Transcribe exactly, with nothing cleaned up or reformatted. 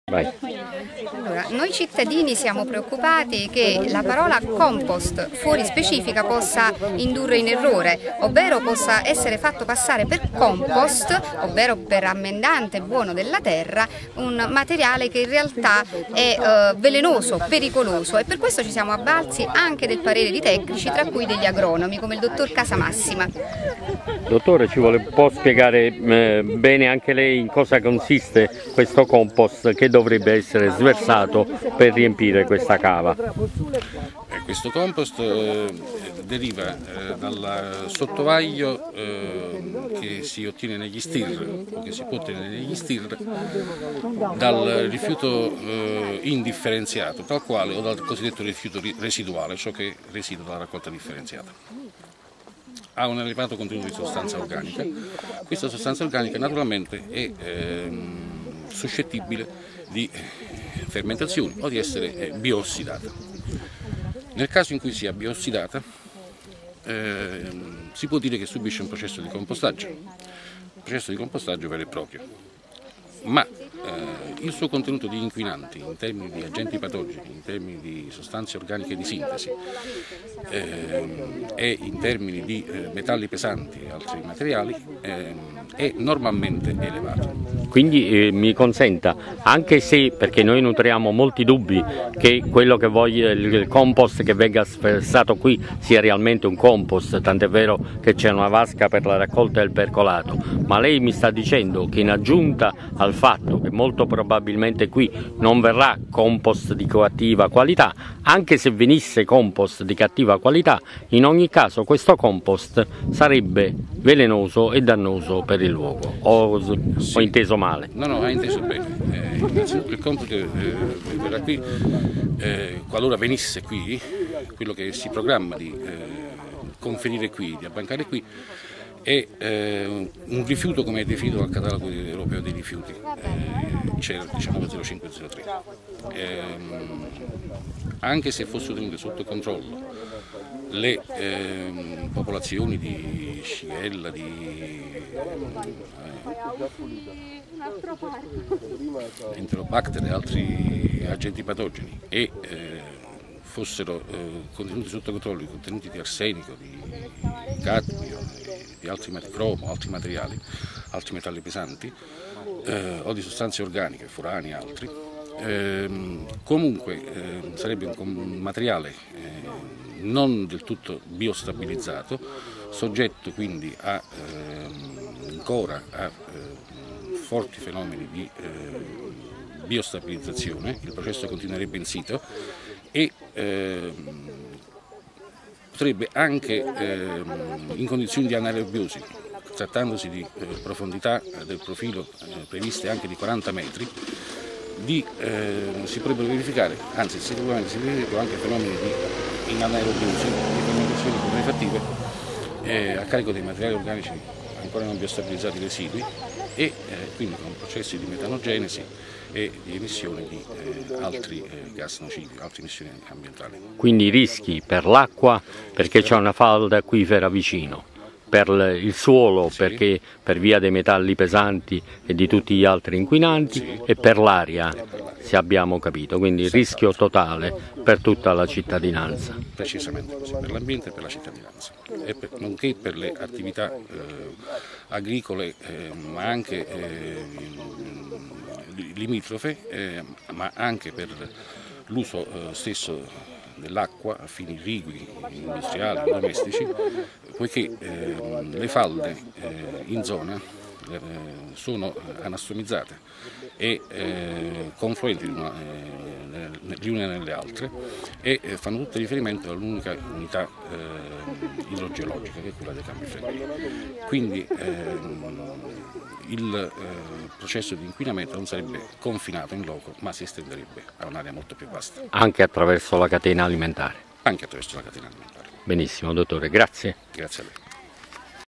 Vai. Allora, noi cittadini siamo preoccupati che la parola compost fuori specifica possa indurre in errore, ovvero possa essere fatto passare per compost, ovvero per ammendante buono della terra, un materiale che in realtà è eh, velenoso, pericoloso, e per questo ci siamo avvalsi anche del parere di tecnici, tra cui degli agronomi come il dottor Casamassima. Dottore, ci vuole un po' spiegare eh, bene anche lei in cosa consiste questo compost che dovrebbe essere sversato per riempire questa cava? Eh, questo compost eh, deriva eh, dal sottovaglio eh, che si ottiene negli stir o che si può ottenere negli stir dal rifiuto eh, indifferenziato, tal quale, o dal cosiddetto rifiuto residuale, ciò che residua dalla raccolta differenziata. Ha un elevato contenuto di sostanza organica. Questa sostanza organica naturalmente è ehm, suscettibile di fermentazioni o di essere eh, bioossidata. Nel caso in cui sia bioossidata ehm, si può dire che subisce un processo di compostaggio, un processo di compostaggio vero e proprio, ma eh, il suo contenuto di inquinanti in termini di agenti patogeni, in termini di sostanze organiche di sintesi eh, e in termini di eh, metalli pesanti e altri materiali eh, è normalmente elevato. Quindi eh, mi consenta, anche se, perché noi nutriamo molti dubbi che quello che voglia, il compost che venga sversato qui sia realmente un compost, tant'è vero che c'è una vasca per la raccolta del percolato, ma lei mi sta dicendo che in aggiunta al fatto che molto probabilmente qui non verrà compost di cattiva qualità, anche se venisse compost di cattiva qualità, in ogni caso questo compost sarebbe velenoso e dannoso per il luogo. Ho, sì. Ho inteso male? No, no, ha inteso bene. Eh, innanzitutto il compost che eh, verrà qui, eh, qualora venisse qui, quello che si programma di eh, conferire qui, di abbancare qui, è eh, un rifiuto come è definito dal catalogo europeo dei rifiuti, eh, C E R uno nove zero cinque zero tre. Eh, anche se fosse tenute sotto controllo le eh, popolazioni di Shigella, di eh, Enterobacter e altri agenti patogeni e eh, fossero eh, contenuti sotto controllo i contenuti di arsenico, di cadmio, di altri cromo, altri materiali, altri metalli pesanti eh, o di sostanze organiche, furani e altri, eh, comunque eh, sarebbe un materiale eh, non del tutto biostabilizzato, soggetto quindi a, eh, ancora a eh, forti fenomeni di eh, biostabilizzazione. Il processo continuerebbe in sito e eh, potrebbe anche eh, in condizioni di anaerobiosi, trattandosi di eh, profondità del profilo eh, previste anche di quaranta metri, di, eh, si potrebbero verificare, anzi sicuramente si verificano anche fenomeni di in anaerobiosi, di fermentazioni putrefattive eh, a carico dei materiali organici ancora non biostabilizzati residui e eh, quindi con processi di metanogenesi e di emissione di eh, altri eh, gas nocivi, altre emissioni ambientali. Quindi rischi per l'acqua perché c'è una falda acquifera vicino, per il suolo sì. Perché per via dei metalli pesanti e di tutti gli altri inquinanti sì. E per l'aria, se abbiamo capito, quindi il rischio totale per tutta la cittadinanza. Precisamente così, per l'ambiente e per la cittadinanza, e per, nonché per le attività eh, agricole eh, ma anche eh, limitrofe, eh, ma anche per l'uso eh, stesso dell'acqua a fini irrigui, industriali, domestici, poiché eh, le falde eh, in zona eh, sono anastomizzate e eh, confluenti di una, eh, di una nelle altre e eh, fanno tutte riferimento all'unica unità eh, idrogeologica che è quella dei Campi Flegrei. Quindi eh, il eh, processo di inquinamento non sarebbe confinato in loco, ma si estenderebbe a un'area molto più vasta. Anche attraverso la catena alimentare? Anche attraverso la catena alimentare. Benissimo, dottore, grazie. Grazie a lei.